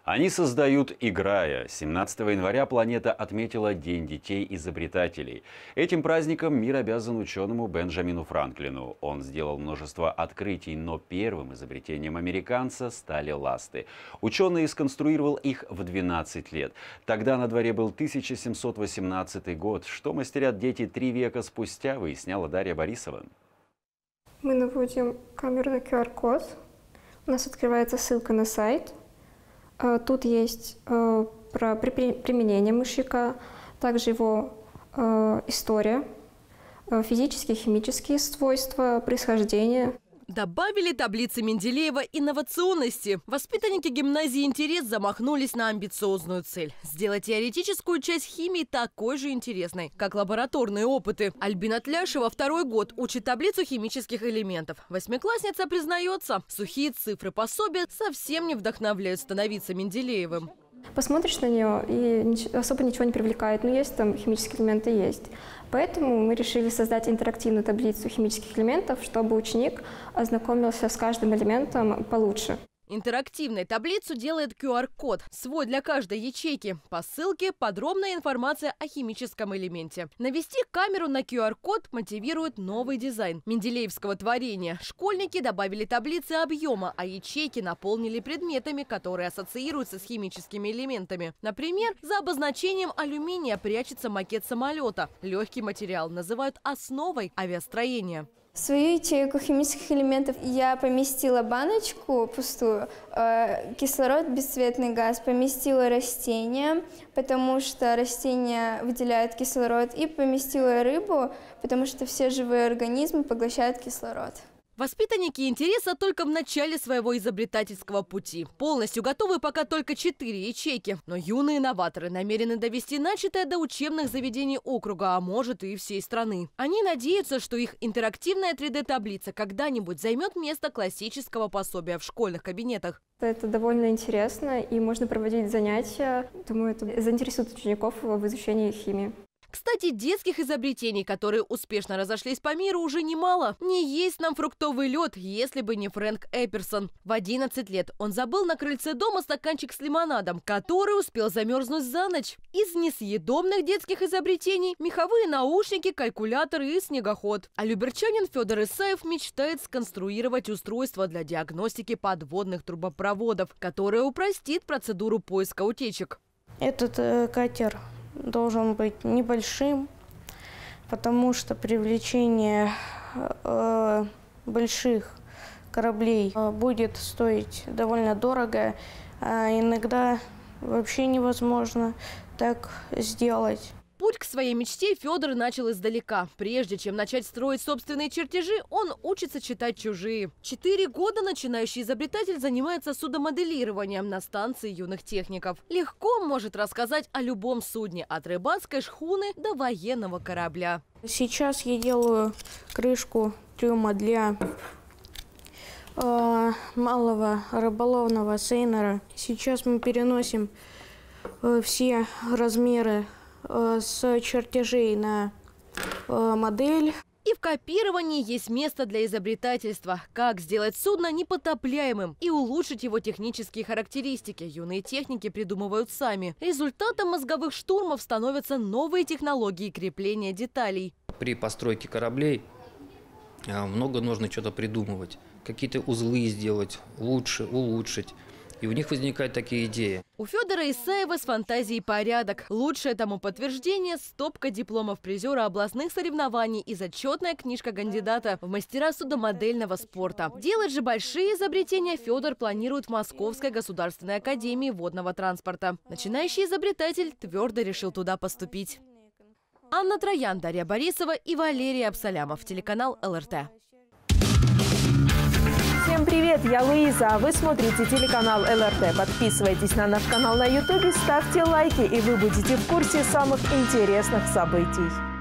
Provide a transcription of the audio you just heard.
Они создают, играя. 17 января планета отметила День детей-изобретателей. Этим праздником мир обязан ученому Бенджамину Франклину. Он сделал множество открытий, но первым изобретением американца стали ласты. Ученый сконструировал их в 12 лет. Тогда на дворе был 1718 год. Что мастерят дети 3 века спустя, выясняла Дарья Борисова. Мы наводим камеру на QR-код. У нас открывается ссылка на сайт. Тут есть про применение мышьяка, также его история, физические, химические свойства, происхождение. Добавили таблицы Менделеева инновационности. Воспитанники гимназии «Интерес» замахнулись на амбициозную цель – сделать теоретическую часть химии такой же интересной, как лабораторные опыты. Альбина Тляшева 2-й год учит таблицу химических элементов. 8-классница признается, сухие цифры пособия совсем не вдохновляют становиться Менделеевым. Посмотришь на нее, и особо ничего не привлекает, но есть там химические элементы, есть. Поэтому мы решили создать интерактивную таблицу химических элементов, чтобы ученик ознакомился с каждым элементом получше. Интерактивную таблицу делает QR-код, свой для каждой ячейки. По ссылке подробная информация о химическом элементе. Навести камеру на QR-код мотивирует новый дизайн менделеевского творения. Школьники добавили таблицы объема, а ячейки наполнили предметами, которые ассоциируются с химическими элементами. Например, за обозначением алюминия прячется макет самолета. Легкий материал называют основой авиастроения. В свою ячейку химических элементов я поместила баночку пустую, кислород, бесцветный газ, поместила растения, потому что растения выделяют кислород, и поместила рыбу, потому что все живые организмы поглощают кислород. Воспитанники «Интереса» только в начале своего изобретательского пути. Полностью готовы пока только 4 ячейки. Но юные новаторы намерены довести начатое до учебных заведений округа, а может и всей страны. Они надеются, что их интерактивная 3D-таблица когда-нибудь займет место классического пособия в школьных кабинетах. Это довольно интересно, и можно проводить занятия. Думаю, это заинтересует учеников в изучении химии. Кстати, детских изобретений, которые успешно разошлись по миру, уже немало. Не есть нам фруктовый лед, если бы не Фрэнк Эперсон. В 11 лет он забыл на крыльце дома стаканчик с лимонадом, который успел замерзнуть за ночь. Из несъедобных детских изобретений – меховые наушники, калькулятор и снегоход. А люберчанин Федор Исаев мечтает сконструировать устройство для диагностики подводных трубопроводов, которое упростит процедуру поиска утечек. Этот катер должен быть небольшим, потому что привлечение больших кораблей будет стоить довольно дорого, а иногда вообще невозможно так сделать. Путь к своей мечте Федор начал издалека. Прежде чем начать строить собственные чертежи, он учится читать чужие. 4 года начинающий изобретатель занимается судомоделированием на станции юных техников. Легко может рассказать о любом судне, от рыбацкой шхуны до военного корабля. Сейчас я делаю крышку трюма для малого рыболовного сейнера. Сейчас мы переносим все размеры с чертежей на модель. И в копировании есть место для изобретательства. Как сделать судно непотопляемым и улучшить его технические характеристики. Юные техники придумывают сами. Результатом мозговых штурмов становятся новые технологии крепления деталей. При постройке кораблей много нужно что-то придумывать. Какие-то узлы сделать, лучше, улучшить. И у них возникают такие идеи. У Федора Исаева с фантазией порядок. Лучшее тому подтверждение – стопка дипломов призера областных соревнований и зачетная книжка кандидата в мастера судомодельного спорта. Делать же большие изобретения Федор планирует в Московской государственной академии водного транспорта. Начинающий изобретатель твердо решил туда поступить. Анна Троян, Дарья Борисова и Валерий Абсалямов. Телеканал ЛРТ. Всем привет, я Луиза, а вы смотрите телеканал ЛРТ. Подписывайтесь на наш канал на YouTube, ставьте лайки, и вы будете в курсе самых интересных событий.